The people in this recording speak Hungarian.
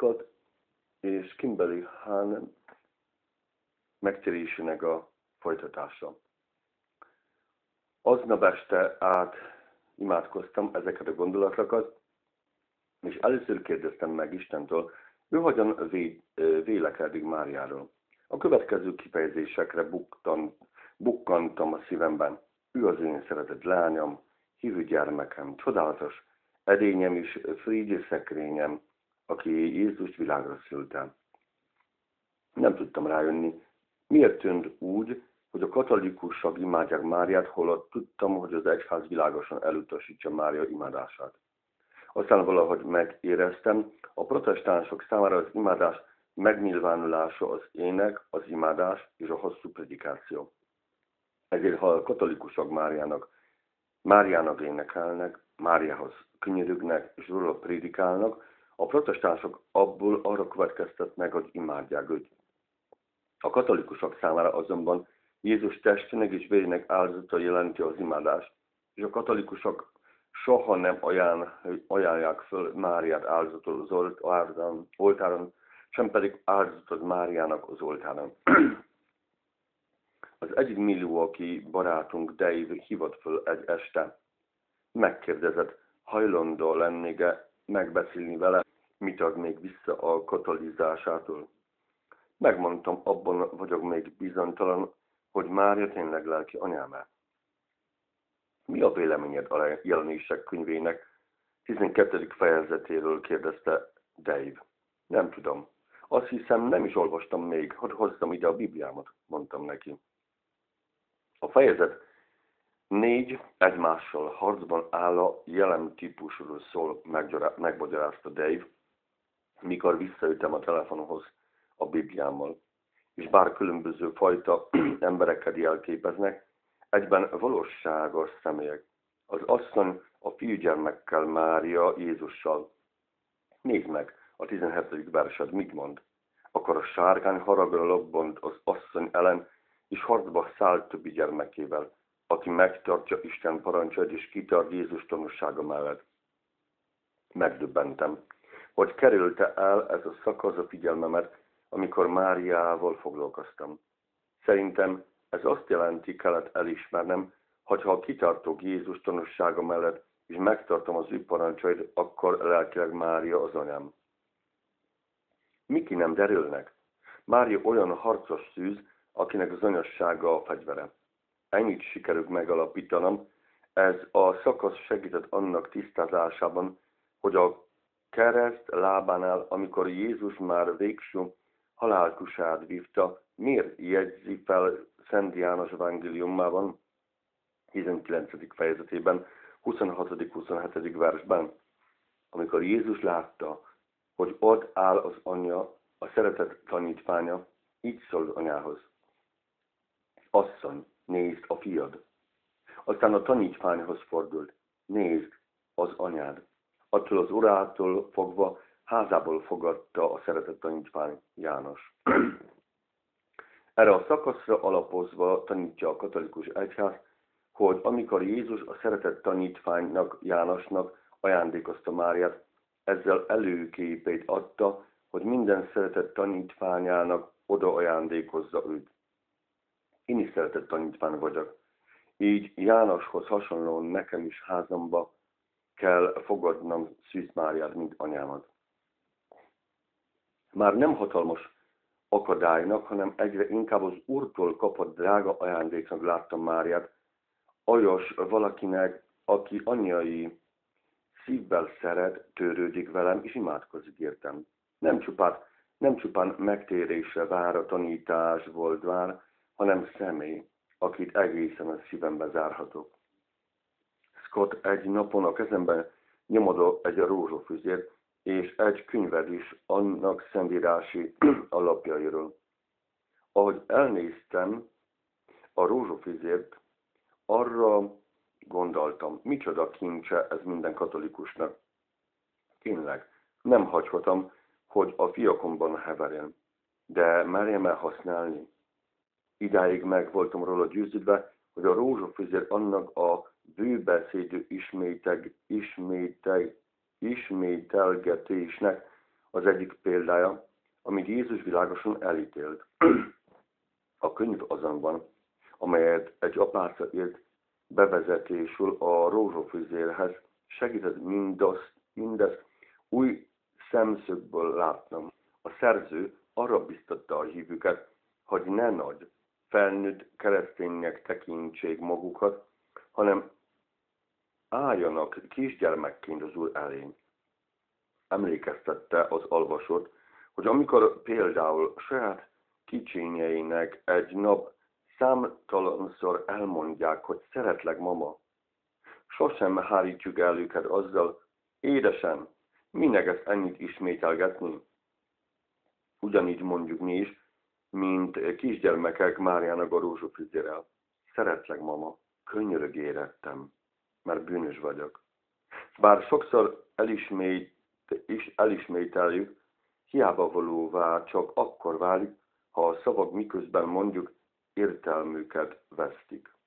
Scott és Kimberly Hahn megtérésének a folytatása. Aznap este át imádkoztam ezeket a gondolatokat, és először kérdeztem meg Istentől, ő hogyan vélekedik Máriáról. A következő kifejezésekre bukkantam a szívemben. Ő az én szeretett lányom, hívő gyermekem, csodálatos edényem és frigyes szekrényem, aki Jézust világra szülte. Nem tudtam rájönni, miért tűnt úgy, hogy a katolikusok imádják Máriát, holott tudtam, hogy az egyház világosan elutasítja Mária imádását. Aztán valahogy megéreztem, a protestánsok számára az imádás megnyilvánulása az ének, az imádás és a hosszú predikáció. Ezért, ha a katolikusok Máriának énekelnek, Máriához könyörögnek és róla prédikálnak, a protestánsok abból arra következtetnek, hogy imádják őt. A katolikusok számára azonban Jézus testének és vérének áldozata jelenti az imádást, és a katolikusok soha nem ajánlják föl Máriát áldozatot az oltáron, sem pedig áldozatot Máriának az oltáron. Az egyik Milwaukee barátunk Dave hívott föl egy este. Megkérdezett, hajlandó lennék-e megbeszélni vele, mit ad még vissza a katolizásától. Megmondtam, abban vagyok még bizonytalan, hogy Mária tényleg lelki anyám-e. Mi a véleményed a Jelenések könyvének 12. fejezetéről, kérdezte Dave. Nem tudom. Azt hiszem, nem is olvastam még, hogy hoztam ide a Bibliámat, mondtam neki. A fejezet 4 egymással harcban álló jelentípusról szól, megmagyarázta Dave, mikor visszajöttem a telefonhoz a Bibliámmal. És bár különböző fajta embereket jelképeznek, egyben valóságos személyek. Az asszony a fiúgyermekkel, Mária Jézussal. Nézd meg, a 17. versed mit mond? Akkor a sárkány haragra lobbant az asszony ellen, és harcba szállt többi gyermekével, aki megtartja Isten parancsait és kitart Jézus tanúsága mellett. Megdöbbentem, hogy kerülte el ez a szakasz a figyelmemet, amikor Máriával foglalkoztam. Szerintem ez azt jelenti, kellett elismernem, hogy ha kitartok Jézus tanúsága mellett, és megtartom az ő parancsait, akkor lelkileg Mária az anyám. Miki nem derülnek? Mária olyan harcos szűz, akinek az anyassága a fegyvere. Ennyit sikerült megalapítanom, ez a szakasz segített annak tisztázásában, hogy a kereszt lábánál, amikor Jézus már végső halálkusát vívta, miért jegyzi fel Szent János evangéliumában, 19. fejezetében, 26.-27. versben, amikor Jézus látta, hogy ott áll az anyja, a szeretett tanítványa, így szól anyához. Asszony, nézd a fiad. Aztán a tanítványhoz fordult. Nézd az anyád. Attól az urától fogva házából fogadta a szeretett tanítvány János. Erre a szakaszra alapozva tanítja a katolikus egyház, hogy amikor Jézus a szeretett tanítványnak, Jánosnak ajándékozta Máriát, ezzel előképét adta, hogy minden szeretett tanítványának oda ajándékozza őt. Én is szeretett tanítvány vagyok. Így Jánoshoz hasonlóan nekem is házamba kell fogadnom Szűz Máriát, mint anyámat. Már nem hatalmas akadálynak, hanem egyre inkább az Úrtól kapott drága ajándéknak láttam Máriát, olyas valakinek, aki anyai szívvel szeret, törődik velem, és imádkozik értem. Nem csupán megtérésre vár, a tanítás volt vár, hanem személy, akit egészen a szívembe zárhatok. Scott egy napon a kezemben nyomodott egy rózsafüzért, és egy könyvet is annak szentírási alapjairól. Ahogy elnéztem a rózsafüzért, arra gondoltam, micsoda kincse ez minden katolikusnak. Tényleg, nem hagyhatom, hogy a fiakomban heverjen, de merjem el használni. Idáig meg voltam róla győződve, hogy a rózsafüzér annak a bőbeszédű ismételgetésnek Az egyik példája, amit Jézus világosan elítélt. A könyv azonban, amelyet egy apáca írt bevezetésül a rózsafüzérhez, segített mindezt új szemszögből látnom. A szerző arra biztatta a hívőket, hogy ne nagy, felnőtt kereszténynek tekintsék magukat, hanem álljanak kisgyermekként az Úr elé. Emlékeztette az olvasót, hogy amikor például saját kicsinyeinek egy nap számtalanszor elmondják, hogy szeretlek, mama, sosem hárítjuk el őket azzal, édesem, minek ezt ennyit ismételgetni? Ugyanígy mondjuk mi is, mint kisgyermekek Máriának a rózsafüzérrel. Szeretlek, mama, könyörög érettem, mert bűnös vagyok. Bár sokszor elismételjük, hiába valóvá csak akkor válik, ha a szavak miközben mondjuk értelmüket vesztik.